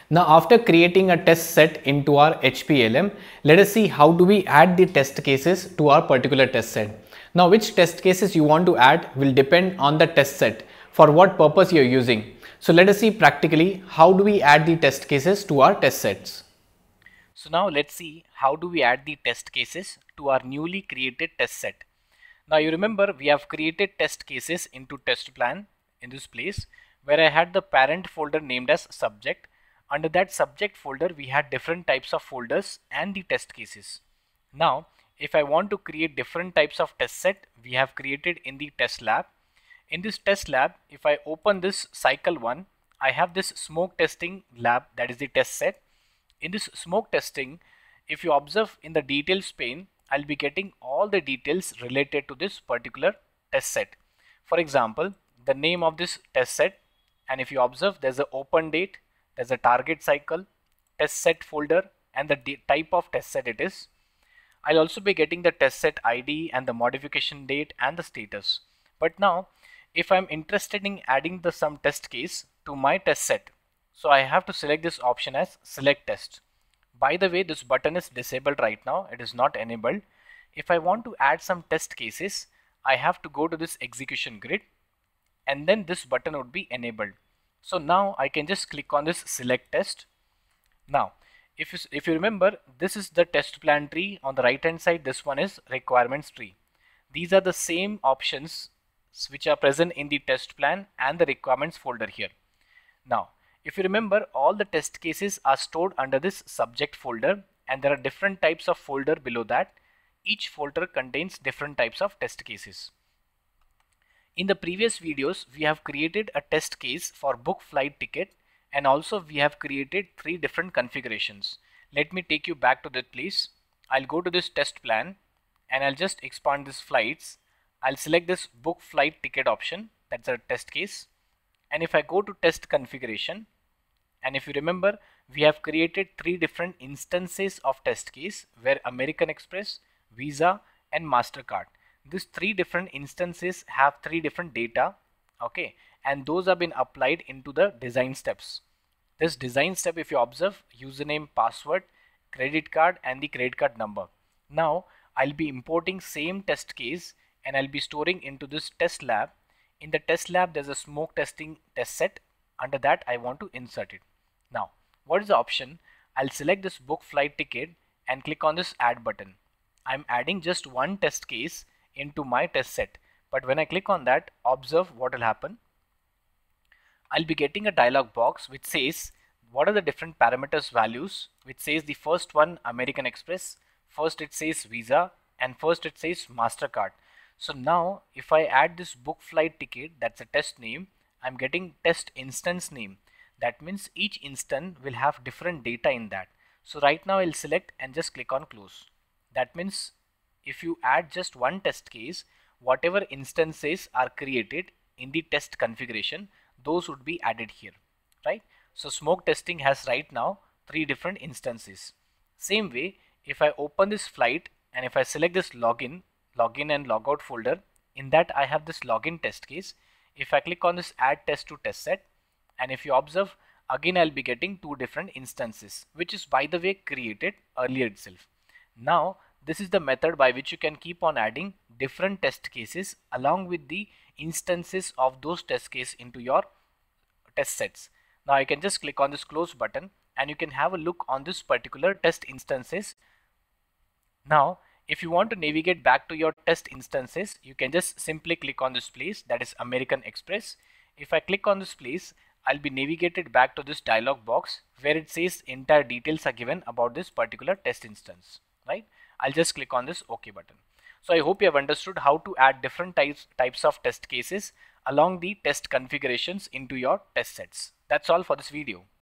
Now after creating a test set into our HPLM, let us see how do we add the test cases to our particular test set. Now which test cases you want to add will depend on the test set, for what purpose you are using. So let us see practically how do we add the test cases to our test sets. So now let's see how do we add the test cases to our newly created test set. Now you remember we have created test cases into test plan in this place where I had the parent folder named as subject. Under that subject folder we had different types of folders and the test cases. Now if I want to create different types of test set, we have created in the test lab. In this test lab, if I open this cycle 1, I have this smoke testing lab, that is the test set. In this smoke testing, if you observe in the details pane, I'll be getting all the details related to this particular test set. For example, the name of this test set, and if you observe, there's an open date, there's a target cycle, test set folder, and the type of test set it is. I'll also be getting the test set ID and the modification date and the status. But now, if I'm interested in adding some test case to my test set, so I have to select this option as select test. By the way, this button is disabled right now, it is not enabled. If I want to add some test cases, I have to go to this execution grid and then this button would be enabled. So now I can just click on this select test. Now if you remember, this is the test plan tree. On the right hand side, this one is requirements tree. These are the same options which are present in the test plan and the requirements folder here. Now if you remember, all the test cases are stored under this subject folder and there are different types of folder below that. Each folder contains different types of test cases. In the previous videos, we have created a test case for book flight ticket, and also we have created 3 different configurations. Let me take you back to that place. I'll go to this test plan and I'll just expand this flights. I'll select this book flight ticket option, that's a test case. And if I go to test configuration, and if you remember, we have created 3 different instances of test case where American Express, Visa and MasterCard. These 3 different instances have 3 different data, okay, and those have been applied into the design steps. This design step, if you observe, username, password, credit card and the credit card number. Now I'll be importing same test case and I'll be storing into this test lab. In the test lab there's a smoke testing test set. Under that I want to insert it. Now what is the option? I'll select this book flight ticket and click on this add button. I'm adding just one test case into my test set, but when I click on that, observe what will happen. I'll be getting a dialog box which says what are the different parameters values, which says the first one American Express, first it says Visa and first it says MasterCard. So now if I add this book flight ticket, that's a test name, I'm getting test instance name. That means each instance will have different data in that. So right now I'll select and just click on close. That means if you add just one test case, whatever instances are created in the test configuration, those would be added here, right? So smoke testing has right now 3 different instances. Same way, if I open this flight and if I select this login and logout folder, in that I have this login test case. If I click on this add test to test set, and if you observe, again I'll be getting 2 different instances, which is by the way created earlier itself. Now this is the method by which you can keep on adding different test cases along with the instances of those test cases into your test sets. Now I can just click on this close button and you can have a look on this particular test instances. Now if you want to navigate back to your test instances, you can just simply click on this place, that is American Express. If I click on this place, I'll be navigated back to this dialog box where it says entire details are given about this particular test instance, right? I'll just click on this OK button. So I hope you have understood how to add different types of test cases along the test configurations into your test sets. That's all for this video.